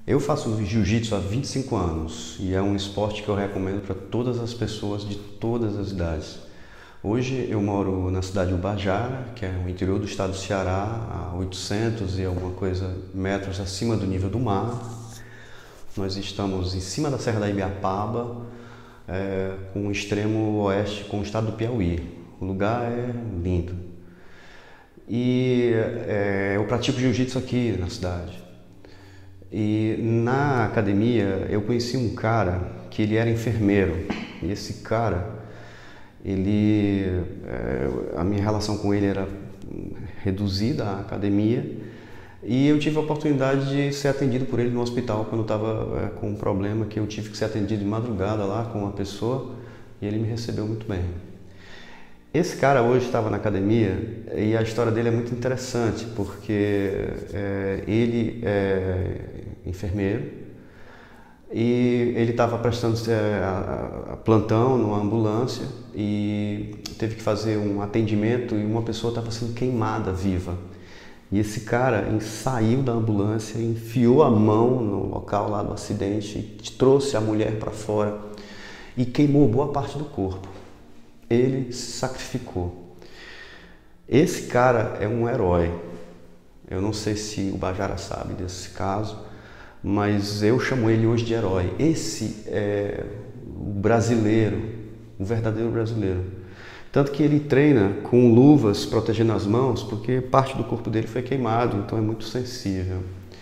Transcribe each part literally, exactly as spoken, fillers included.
Eu faço jiu-jitsu há vinte e cinco anos e é um esporte que eu recomendo para todas as pessoas de todas as idades. Hoje eu moro na cidade de Ubajara, que é no interior do estado do Ceará, a oitocentos e alguma coisa metros acima do nível do mar. Nós estamos em cima da Serra da Ibiapaba, é, com o extremo oeste com o estado do Piauí. O lugar é lindo. E é, eu pratico jiu-jitsu aqui na cidade. E na academia eu conheci um cara que ele era enfermeiro. E esse cara, ele, é, a minha relação com ele era reduzida à academia. E eu tive a oportunidade de ser atendido por ele no hospital quando eu estava é, com um problema que eu tive que ser atendido de madrugada lá com uma pessoa e ele me recebeu muito bem. Esse cara hoje estava na academia e a história dele é muito interessante porque é, ele é enfermeiro e ele estava prestando é, a, a plantão numa ambulância e teve que fazer um atendimento e uma pessoa estava sendo queimada viva. E esse cara saiu da ambulância, enfiou a mão no local lá do acidente, trouxe a mulher para fora e queimou boa parte do corpo. Ele se sacrificou. Esse cara é um herói. Eu não sei se o Bajara sabe desse caso, mas eu chamo ele hoje de herói. Esse é o brasileiro, o verdadeiro brasileiro. Tanto que ele treina com luvas protegendo as mãos, porque parte do corpo dele foi queimado, então é muito sensível.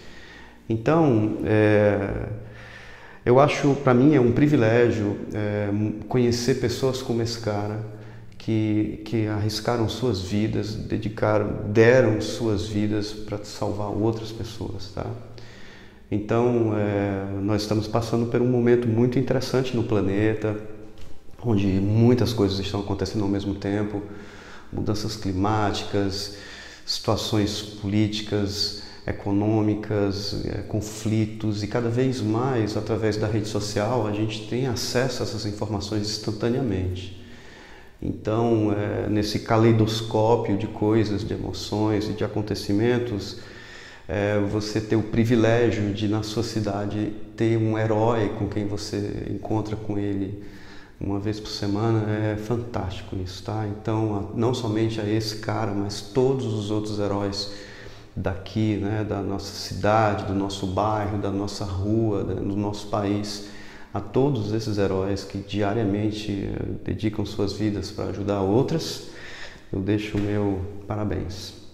Então, é, eu acho, para mim, é um privilégio é, conhecer pessoas como esse cara, que, que arriscaram suas vidas, dedicaram, deram suas vidas para salvar outras pessoas, tá? Então, é, nós estamos passando por um momento muito interessante no planeta, onde muitas coisas estão acontecendo ao mesmo tempo, mudanças climáticas, situações políticas, econômicas, é, conflitos, e cada vez mais, através da rede social, a gente tem acesso a essas informações instantaneamente. Então, é, nesse caleidoscópio de coisas, de emoções e de acontecimentos, é, você ter o privilégio de, na sua cidade, ter um herói com quem você encontra com ele uma vez por semana, é fantástico isso, tá? Então, não somente a esse cara, mas todos os outros heróis daqui, né, da nossa cidade, do nosso bairro, da nossa rua, do nosso país, a todos esses heróis que diariamente dedicam suas vidas para ajudar outras, eu deixo o meu parabéns.